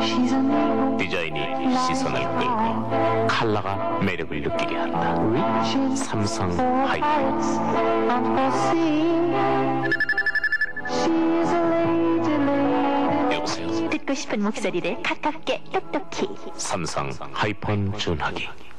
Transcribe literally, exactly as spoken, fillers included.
디자인이 시선을 끌고 컬러가 매력을 느끼게 한다. 삼성 하이폰. 여보세요. 듣고 싶은 목소리를 가깝게 똑똑히. 삼성 하이폰 전화기.